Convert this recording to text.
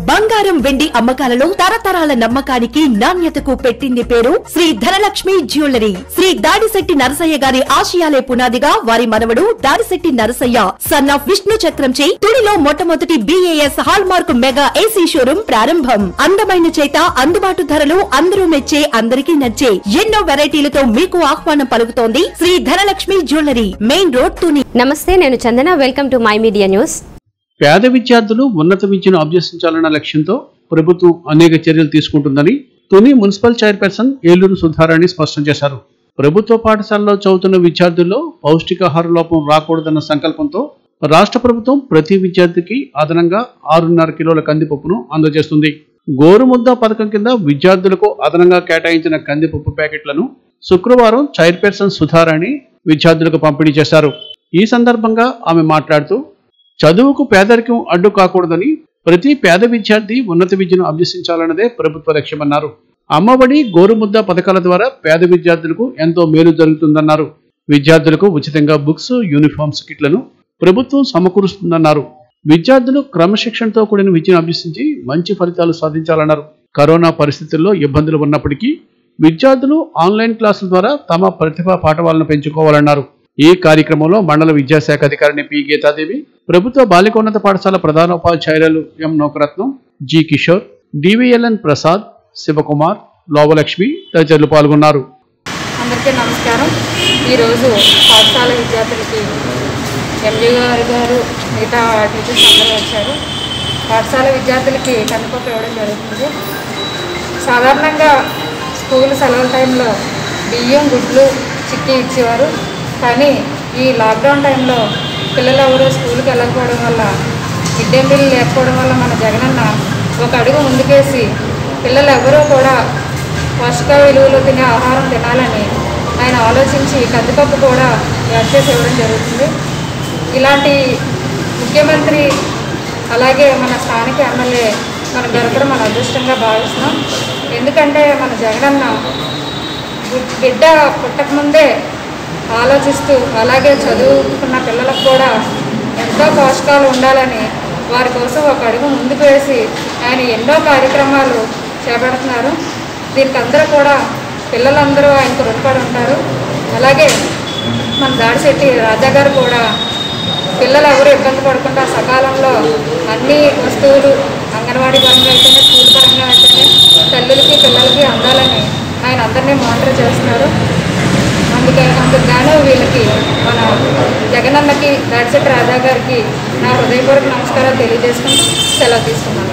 బంగారం వెండి అమ్మకాలలో తరతరాల నమ్మకానికి నాణ్యతకు పెట్టింది పేరు శ్రీ ధనలక్ష్మి జ్యువెలరీ. శ్రీ దాడిశెట్టి నరసయ్య గారి ఆశయాలే పునాదిగా వారి మనవడు దాడిశెట్టి నరసయ్య సన్ ఆఫ్ విష్ణు చక్రంచే తుడిలో మొట్టమొదటి BAS hallmark mega AC showroom ప్రారంభం. అందమైన చేత అందుబాటు ధరలు అందరూ మెచ్చే అందరికీ నచ్చే ఎన్నో వెరైటీలతో మీకు ఆహ్వానం పలుకుతోంది Shri Dhanalakshmi jewellery, main road Tuni. నమస్తే, నేను Chandana. Welcome to my media news. పేద విద్యార్థులు ఉన్నత విద్యను అభ్యసించాలన్న లక్ష్యంతో ప్రభుత్వం అనేక చర్యలు తీసుకుంటుందని తుని మున్సిపల్ చైర్పర్సన్ ఏలూరు సుధారాణి స్పష్టం చేశారు. ప్రభుత్వ పాఠశాలలో చదువుతున్న విద్యార్థుల్లో పౌష్టికాహార లోపం రాకూడదన్న సంకల్పంతో రాష్ట్ర ప్రభుత్వం ప్రతి విద్యార్థికి అదనంగా 6.5 కిలోల కందిపప్పును అందజేస్తుంది. గోరుముద్ద పథకం కింద విద్యార్థులకు అదనంగా కేటాయించిన కందిపప్పు ప్యాకెట్లను శుక్రవారం చైర్పర్సన్ సుధారాణి విద్యార్థులకు పంపిణీ చేశారు. ఈ సందర్భంగా ఆమె మాట్లాడుతూ చదువుకు పేదరికం అడ్డు కాకూడదని ప్రతి పేద విద్యార్థి ఉన్నత విద్యను అభ్యసించాలన్నదే ప్రభుత్వ లక్ష్యమన్నారు. అమ్మఒడి, గోరుముద్ద పథకాల ద్వారా పేద విద్యార్థులకు ఎంతో మేలు జరుగుతుందన్నారు. విద్యార్థులకు ఉచితంగా బుక్స్, యూనిఫామ్స్ కిట్లను ప్రభుత్వం సమకూరుస్తుందన్నారు. విద్యార్థులు క్రమశిక్షణతో కూడిన విద్యను అభ్యసించి మంచి ఫలితాలు సాధించాలన్నారు. కరోనా పరిస్థితుల్లో ఇబ్బందులు ఉన్నప్పటికీ విద్యార్థులు ఆన్లైన్ క్లాసుల ద్వారా తమ ప్రతిభా పాఠవాలను పెంచుకోవాలన్నారు. ఈ కార్యక్రమంలో మండల విద్యాశాఖ అధికారిని పి. గీతాదేవి, ప్రభుత్వ బాలికోన్నత పాఠశాల ప్రధానోపాధ్యాయులు M. Nokaratnam, G. Kishore, DVLN Prasad, Sivakumar, Lovalakshmi తదితరులు పాల్గొన్నారు. అందరికీ నమస్కారం. ఈరోజు పాఠశాల విద్యార్థులకి MD గారు మిగతా టీచర్స్ అందరూ వచ్చారు. పాఠశాల విద్యార్థులకి కందిపప్పు ఇవ్వడం జరుగుతుంది. సాధారణంగా స్కూల్ సెలవుల టైంలో బియ్యం, గుడ్లు, చిక్కీ ఇచ్చేవారు. కానీ ఈ లాక్డౌన్ టైంలో పిల్లలు ఎవరు స్కూల్కి వెళ్ళకపోవడం వల్ల, మిడ్ డే మీల్ లేకపోవడం వల్ల మన జగనన్న ఒక అడుగు ముందుకేసి పిల్లలు ఎవరూ కూడా పోషక విలువలు తినే ఆహారం తినాలని ఆయన ఆలోచించి కందిపప్పు కూడా యాడ్ చేసి ఇవ్వడం జరుగుతుంది. ఇలాంటి ముఖ్యమంత్రి అలాగే మన స్థానిక ఎమ్మెల్యే మన దొరకడం మన అదృష్టంగా భావిస్తున్నాం. ఎందుకంటే మన జగనన్న బిడ్డ పుట్టకముందే ఆలోచిస్తూ అలాగే చదువుకున్న పిల్లలకు కూడా ఎంతో పోషకాలు ఉండాలని వారి కోసం ఒక అడుగు ముందుకు వేసి ఆయన ఎన్నో కార్యక్రమాలు చేపడుతున్నారు. దీనికి అందరూ కూడా పిల్లలందరూ ఆయనకు రుణపడి ఉంటారు. అలాగే మన దాడిశెట్టి రాజా గారు కూడా పిల్లలు ఎవరు ఇబ్బంది పడకుండా సకాలంలో అన్ని వస్తువులు అంగన్వాడీ పరంగా అయితేనే, స్కూల్ పరంగా అయితేనే తల్లులకి పిల్లలకి అందాలని ఆయన అందరినీ మానిటర్ చేస్తున్నారు. అందుకు గాను వీళ్ళకి మన జగనన్నకి, దాడిశెట్టి రాజా గారికి నా హృదయపూర్వక నమస్కారాలు తెలియజేసుకుంటూ సెలవు తీసుకున్నాను.